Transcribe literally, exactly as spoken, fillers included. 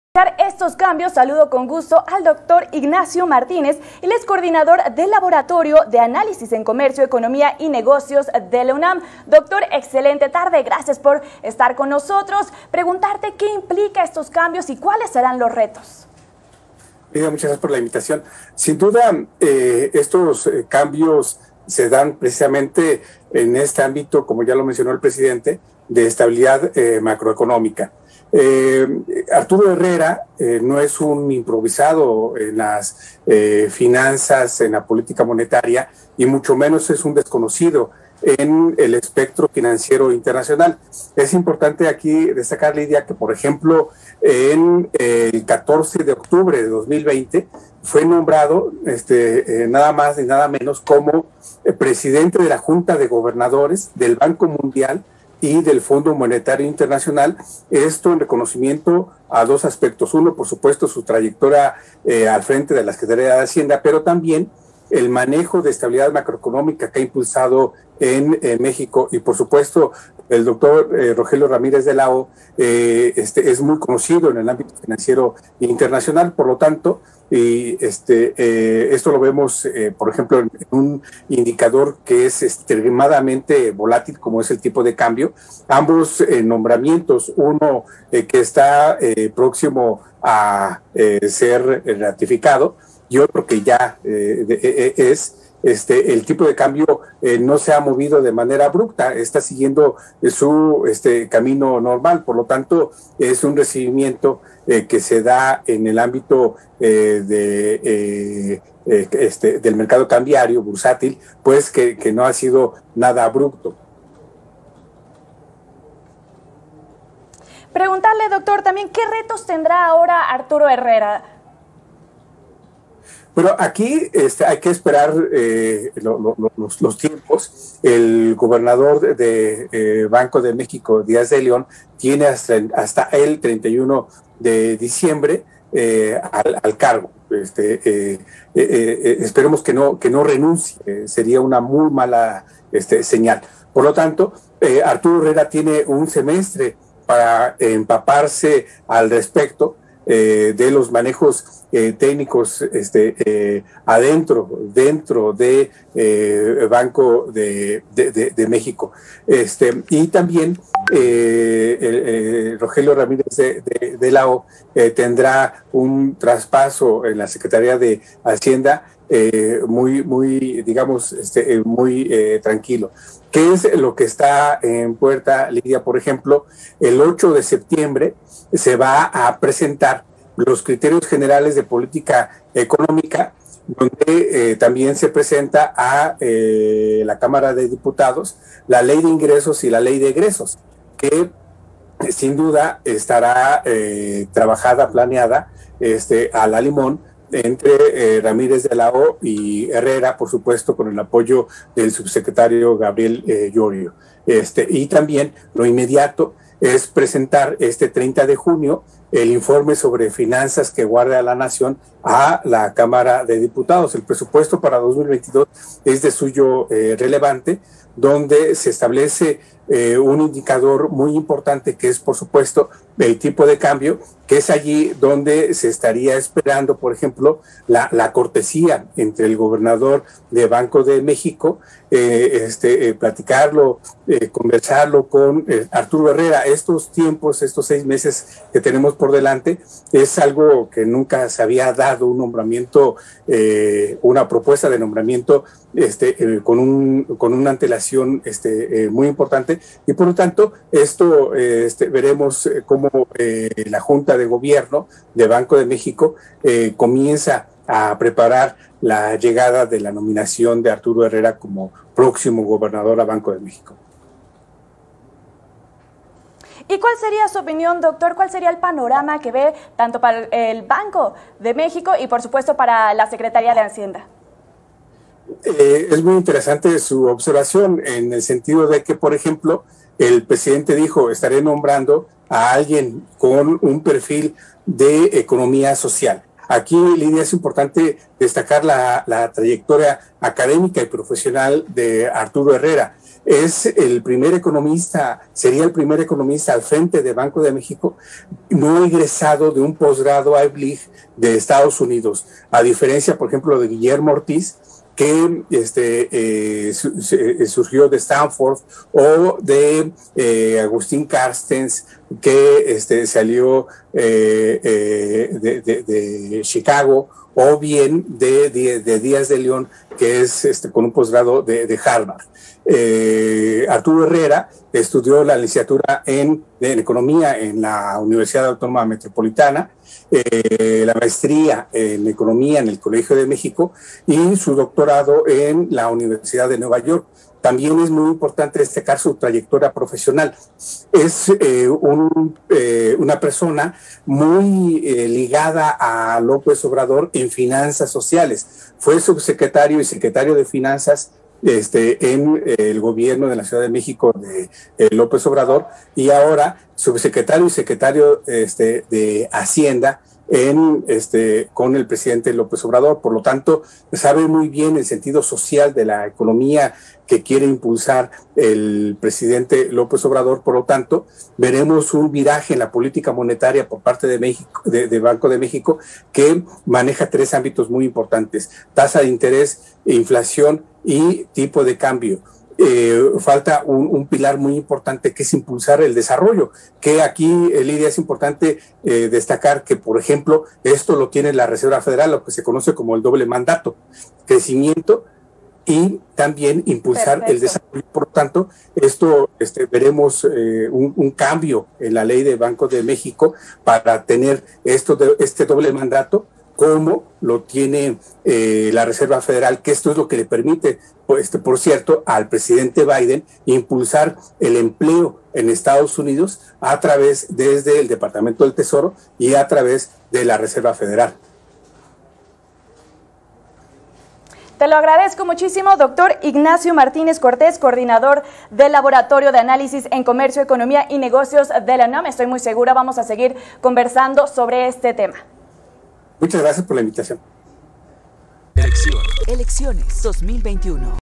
Estos cambios, saludo con gusto al doctor Ignacio Martínez, él es coordinador del Laboratorio de Análisis en Comercio, Economía y Negocios de la UNAM. Doctor, excelente tarde, gracias por estar con nosotros. Preguntarte qué implica estos cambios y cuáles serán los retos. Muchas gracias por la invitación. Sin duda, eh, estos eh, cambios se dan precisamente en este ámbito, como ya lo mencionó el presidente, de estabilidad eh, macroeconómica. Eh, Arturo Herrera eh, no es un improvisado en las eh, finanzas, en la política monetaria, y mucho menos es un desconocido en el espectro financiero internacional. Es importante aquí destacar, Lidia, que por ejemplo en eh, el catorce de octubre de dos mil veinte fue nombrado este, eh, nada más ni nada menos como eh, presidente de la Junta de Gobernadores del Banco Mundial y del Fondo Monetario Internacional, esto en reconocimiento a dos aspectos. Uno, por supuesto, su trayectoria eh, al frente de la Secretaría de Hacienda, pero también el manejo de estabilidad macroeconómica que ha impulsado en eh, México. Y por supuesto, el doctor eh, Rogelio Ramírez de la O eh, este, es muy conocido en el ámbito financiero internacional, por lo tanto, y este, eh, esto lo vemos, eh, por ejemplo, en un indicador que es extremadamente volátil, como es el tipo de cambio. Ambos eh, nombramientos, uno eh, que está eh, próximo a eh, ser ratificado y otro que ya eh, de, eh, es, este, el tipo de cambio eh, no se ha movido de manera abrupta, está siguiendo eh, su este, camino normal, por lo tanto es un recibimiento eh, que se da en el ámbito eh, de, eh, eh, este, del mercado cambiario bursátil, pues que, que no ha sido nada abrupto. Preguntarle, doctor, también qué retos tendrá ahora Arturo Herrera. Bueno, aquí este, hay que esperar eh, lo, lo, los, los tiempos. El gobernador de, de eh, Banco de México, Díaz de León, tiene hasta, hasta el treinta y uno de diciembre eh, al, al cargo. Este, eh, eh, eh, esperemos que no, que no renuncie, eh, sería una muy mala este, señal. Por lo tanto, eh, Arturo Herrera tiene un semestre para empaparse al respecto eh, de los manejos eh, técnicos este, eh, adentro, dentro de eh, Banco de, de, de, de México. Este, y también eh, eh, Rogelio Ramírez de, de, de la O eh, tendrá un traspaso en la Secretaría de Hacienda eh, muy, muy, digamos, este, eh, muy eh, tranquilo. ¿Qué es lo que está en puerta, Lidia? Por ejemplo, el ocho de septiembre se va a presentar los criterios generales de política económica, donde eh, también se presenta a eh, la Cámara de Diputados la ley de ingresos y la ley de egresos, que eh, sin duda estará eh, trabajada, planeada este, a la limón, entre eh, Ramírez de la O y Herrera, por supuesto, con el apoyo del subsecretario Gabriel eh, Llorio. Este, y también lo inmediato es presentar este treinta de junio el informe sobre finanzas que guarda la nación a la Cámara de Diputados. El presupuesto para dos mil veintidós es de suyo eh, relevante, donde se establece eh, un indicador muy importante que es, por supuesto, el tipo de cambio, que es allí donde se estaría esperando, por ejemplo, la, la cortesía entre el gobernador de Banco de México, eh, este, eh, platicarlo, eh, conversarlo con eh, Arturo Herrera. Estos tiempos, estos seis meses que tenemos por delante, es algo que nunca se había dado, un nombramiento, eh, una propuesta de nombramiento este, eh, con, un, con una antelación este, eh, muy importante, y por lo tanto, esto eh, este, veremos cómo eh, la Junta de Gobierno de Banco de México eh, comienza a preparar la llegada de la nominación de Arturo Herrera como próximo gobernador a Banco de México. ¿Y cuál sería su opinión, doctor? ¿Cuál sería el panorama que ve tanto para el Banco de México y, por supuesto, para la Secretaría de Hacienda? Eh, es muy interesante su observación en el sentido de que, por ejemplo, el presidente dijo, estaré nombrando a alguien con un perfil de economía social. Aquí, Lidia, es importante destacar la, la trayectoria académica y profesional de Arturo Herrera. es el primer economista, sería el primer economista al frente de Banco de México no egresado de un posgrado Ivy League de Estados Unidos, a diferencia, por ejemplo, de Guillermo Ortiz, que este, eh, su, se, surgió de Stanford, o de eh, Agustín Carstens, que este, salió eh, eh, de, de, de Chicago, o bien de, de, de Díaz de León, que es este, con un posgrado de, de Harvard. Eh, Arturo Herrera estudió la licenciatura en, en Economía en la Universidad Autónoma Metropolitana, eh, la maestría en Economía en el Colegio de México y su doctorado en la Universidad de Nueva York. También es muy importante destacar su trayectoria profesional. Es eh, un, eh, una persona muy eh, ligada a López Obrador en finanzas sociales. Fue subsecretario y secretario de Finanzas Este, en eh, el gobierno de la Ciudad de México de eh, López Obrador, y ahora subsecretario y secretario este, de Hacienda en, este, con el presidente López Obrador. Por lo tanto, sabe muy bien el sentido social de la economía que quiere impulsar el presidente López Obrador. Por lo tanto, veremos un viraje en la política monetaria por parte de México, de, de Banco de México, que maneja tres ámbitos muy importantes: tasa de interés, inflación y tipo de cambio. Eh, falta un, un pilar muy importante, que es impulsar el desarrollo, que aquí, Lidia, es importante eh, destacar que, por ejemplo, esto lo tiene la Reserva Federal, lo que se conoce como el doble mandato: crecimiento y también impulsar Perfecto. el desarrollo. Por lo tanto, esto este, veremos eh, un, un cambio en la ley de Banco de México para tener esto de, este doble mandato, como lo tiene eh, la Reserva Federal, que esto es lo que le permite, pues, por cierto, al presidente Biden impulsar el empleo en Estados Unidos a través, desde el Departamento del Tesoro y a través de la Reserva Federal. Te lo agradezco muchísimo, doctor Ignacio Martínez Cortés, coordinador del Laboratorio de Análisis en Comercio, Economía y Negocios de la UNAM. Estoy muy segura, vamos a seguir conversando sobre este tema. Muchas gracias por la invitación. Elecciones. Elecciones dos mil veintiuno.